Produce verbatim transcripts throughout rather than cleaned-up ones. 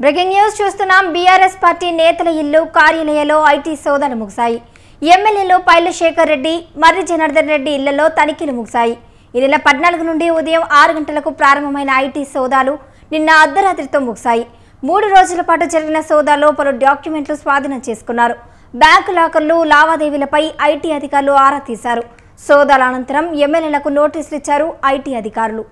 Breaking news చూస్తున్నాం. BRS party నేతల ఇల్లు కార్యాలయాల్లో ఐటీ సోదాలు ముగిశాయి. ఎమ్మెల్యేలు పైలశేఖర్ రెడ్డి, మర్రి జనార్దన్ రెడ్డి ఇళ్లలో తనిఖీలు ముగిశాయి. ఈ నెల పద్నాలుగు నుండి ఉదయం ఆరు గంటలకు ప్రారంభమైన ఐటీ సోదాలు నిన్న అర్ధరాత్రితో ముగిశాయి. మూడు రోజుల పాటు జరిగిన సోదాల్లో పలు డాక్యుమెంట్లు స్వాధీనం చేసుకున్నారు. బ్యాంకు లాకర్లు, లావాదేవీలపై ఐటీ అధికారులు ఆరా తీశారు. సోదాల అనంతరం ఎమ్మెల్యేలకు నోటీసులు ఇచ్చారు ఐటీ అధికారులు.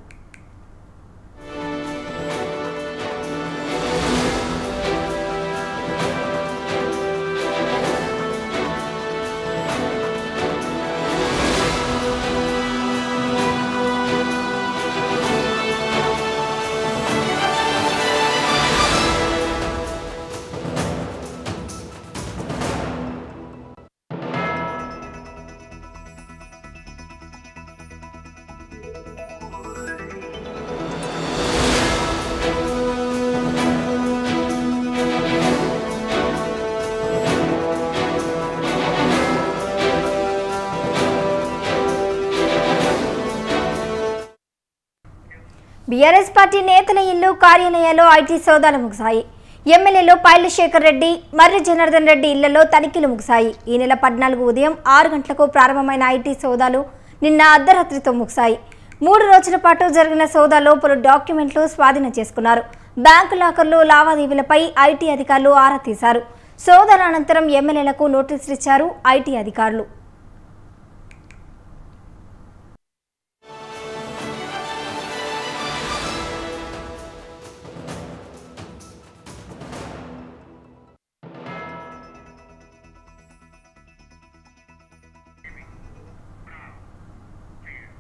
బీఆర్ఎస్ పార్టీ నేతల ఇల్లు కార్యాలయాల్లో ఐటీ సోదాలు ముగిశాయి. ఎమ్మెల్యేలు పైలశేఖర్ రెడ్డి, మర్రి జనార్దన్ రెడ్డి ఇళ్లలో తనిఖీలు ముగిశాయి. ఈ నెల పద్నాలుగు ఉదయం ఆరు గంటలకు ప్రారంభమైన ఐటీ సోదాలు నిన్న అర్ధరాత్రితో ముగిశాయి. మూడు రోజుల పాటు జరిగిన సోదాల్లో పలు డాక్యుమెంట్లు స్వాధీనం చేసుకున్నారు. బ్యాంకు లాకర్లు, లావాదేవీలపై ఐటీ అధికారులు ఆరా తీశారు. సోదాల అనంతరం ఎమ్మెల్యేలకు నోటీసులు ఇచ్చారు ఐటీ అధికారులు.